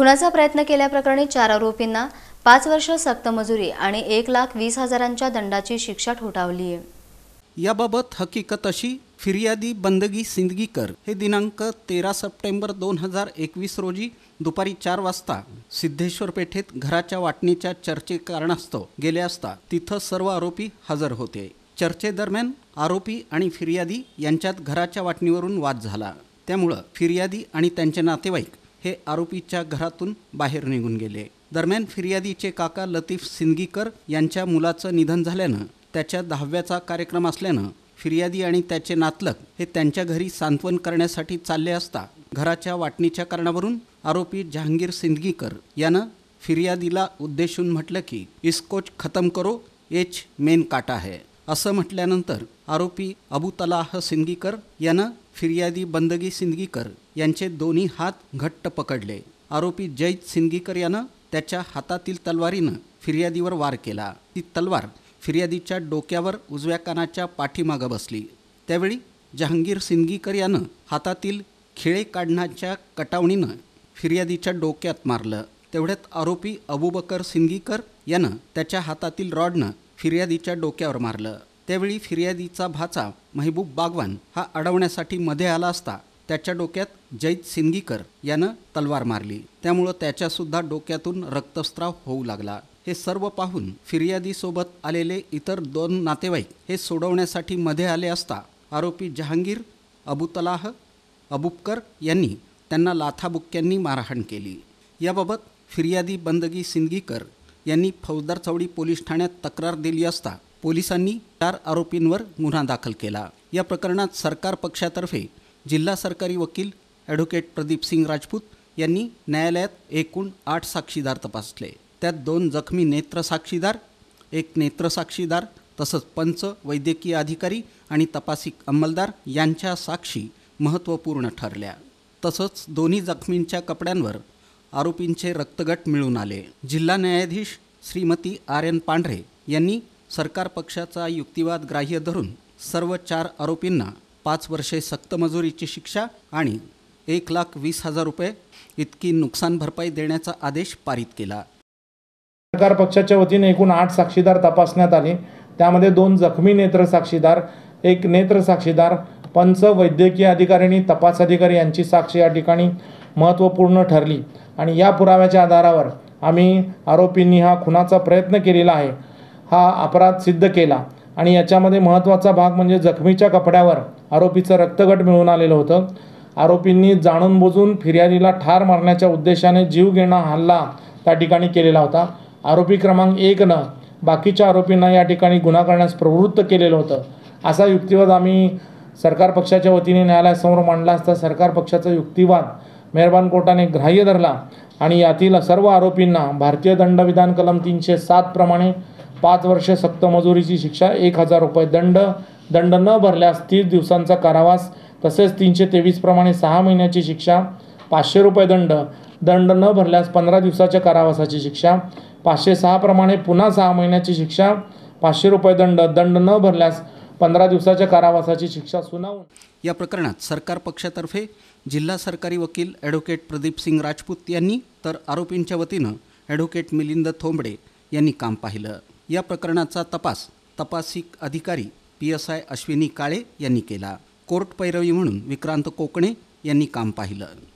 खुनाचा प्रयत्न केल्याप्रकरणी 4 आरोपींना 5 वर्ष सक्त मजुरी आणि 1,20,000च्या दंडाची शिक्षा ठोठावली आहे। याबाबत हकीकत अशी, फिर्यादी बंदगी सिंदगीकर हे दिनांक 13 सप्टेंबर 2021 रोजी दुपारी 4 वाजता सिद्धेश्वर पेठेत घराच्या वाटणीच्या चर्चे कारणास्तव गेले असता तिथं सर्व आरोपी हजर होते। चर्चेदरम्यान आरोपी आणि फिर्यादी यांच्यात घराच्या वाटणीवरून वाद झाला। त्यामुळे फिर्यादी आणि त्यांचे नातेवाईक हे आरोपीच्या घरातून बाहेर निघून गेले। दरम्यान फिर्यादीचे काका लतीफ सिंदगीकर यांच्या मुलाचं निधन झाल्यानं त्याच्या 10व्याचा कार्यक्रम असल्यानं फिर्यादी आणि त्याचे नातलग हे त्यांच्या घरी सांत्वन करण्यासाठी चालले असता घराच्या वाटणीच्या कारणावरून आरोपी जहांगीर सिंदगीकर यानं फिर्यादीला उद्देशून म्हटलं की इसको खत्म करो, एच मेन काटा है असं म्हटल्यानंतर आरोपी अबू तलाह सिंदगीकर यानं फिर्यादी बंदगी सिंदगीकर यांचे दोन्ही हात घट्ट पकडले। आरोपी जैद सिंदगीकर यानं त्याच्या हातातील तलवारीनं फिर्यादीवर वार केला। ती तलवार फिर्यादीच्या डोक्यावर उजव्या कानाच्या पाठीमागं बसली। त्यावेळी जहांगीर सिंदगीकर यानं हातातील खिळे काढण्याच्या कटावणीनं फिर्यादीच्या डोक्यात मारलं। तेवढ्यात आरोपी अबूबकर सिंदगीकर यानं त्याच्या हातातील रॉडनं फिर्यादीच्या डोक्यावर मारलं। त्यावेळी फिर्यादीचा भाचा महबूब बागवान हा अडवण्यासाठी मध्ये आला असता त्याच्या डोक्यात जैद सिंदगीकर यानं तलवार मारली। त्यामुळं त्याच्यासुद्धा डोक्यातून रक्तस्राव होऊ लागला। हे सर्व पाहून फिर्यादीसोबत आलेले इतर 2 नातेवाईक हे सोडवण्यासाठी मध्ये आले असता आरोपी जहांगीर अबू तलाह अबूबकर यांनी त्यांना लाथाबुक्क्यांनी मारहाण केली। याबाबत फिर्यादी बंदगी सिंदगीकर यांनी फौजदार चौडी पोलीस ठाण्यात तक्रार दिली असता पोलिसांनी 4 आरोपींवर गुन्हा दाखल केला। या प्रकरणात सरकार पक्षातर्फे जिल्हा सरकारी वकील ॲडव्होकेट प्रदीप सिंग राजपूत यांनी न्यायालयात एकूण 8 साक्षीदार तपासले। त्यात 2 जखमी नेत्र साक्षीदार, 1 नेत्र साक्षीदार तसंच पंच, वैद्यकीय अधिकारी आणि तपासी अंमलदार यांच्या साक्षी महत्त्वपूर्ण ठरल्या। तसंच दोन्ही जखमींच्या कपड्यांवर आरोपींचे रक्तगट मिळून आले। जिल्हा न्यायाधीश श्रीमती आर.एन. पांढरे यांनी सरकार पक्षाचा युक्तिवाद ग्राह्य धरून सर्व 4 आरोपींना 5 वर्षे सक्त मजुरीची शिक्षा आणि 1,20,000 रुपये इतकी नुकसान भरपाई देण्याचा आदेश पारित केला। सरकार पक्षाच्या वतीने एकूण 8 साक्षीदार तपासण्यात आले। त्यामध्ये 2 जखमी नेत्र साक्षीदार, 1 नेत्र साक्षीदार, पंच, वैद्यकीय अधिकारी आणि तपास अधिकारी यांची साक्ष या ठिकाणी महत्त्वपूर्ण ठरली आणि या पुराव्याच्या आधारावर आम्ही आरोपींनी हा खुनाचा प्रयत्न केलेला आहे हा अपराध सिद्ध केला आणि याच्यामध्ये महत्त्वाचा भाग म्हणजे जखमीच्या कपड्यावर आरोपीचं रक्तगट मिळून आलेलं होतं। आरोपींनी जाणून बुजून फिर्यादीला ठार मारण्याच्या उद्देशाने जीवघेणा हल्ला त्या ठिकाणी केलेला होता। आरोपी क्रमांक 1नं बाकीच्या आरोपींना या ठिकाणी गुन्हा करण्यास प्रवृत्त केलेलं होतं। असा युक्तिवाद आम्ही सरकार पक्षाच्या वतीने न्यायालयासमोर मांडला असता सरकार पक्षाचा युक्तिवाद मेहरबान कोर्टाने ग्राह्य धरला आणि यातील सर्व आरोपींना भारतीय दंडविधान कलम 307 प्रमाणे 5 वर्षे सक्त मजुरीची शिक्षा, 1,000 रुपये दंड न भरल्यास 30 दिवसांचा कारावास तसेच 323 प्रमाणे 6 महिन्याची शिक्षा, 500 रुपये दंड न भरल्यास 15 दिवसाच्या कारावासाची शिक्षा, 506 प्रमाणे पुन्हा 6 महिन्याची शिक्षा, 500 रुपये दंड न भरल्यास 15 दिवसाच्या कारावासाची शिक्षा सुनावून या प्रकरणात सरकार पक्षातर्फे जिल्हा सरकारी वकील ॲडव्होकेट प्रदीप सिंग राजपूत यांनी तर आरोपींच्या वतीनं ॲडव्होकेट मिलिंद थोंबडे यांनी काम पाहिलं। या प्रकरणाचा तपास तपासी अधिकारी PSI अश्विनी काळे यांनी केला। कोर्ट पैरवी म्हणून विक्रांत कोकणे यांनी काम पाहिलं।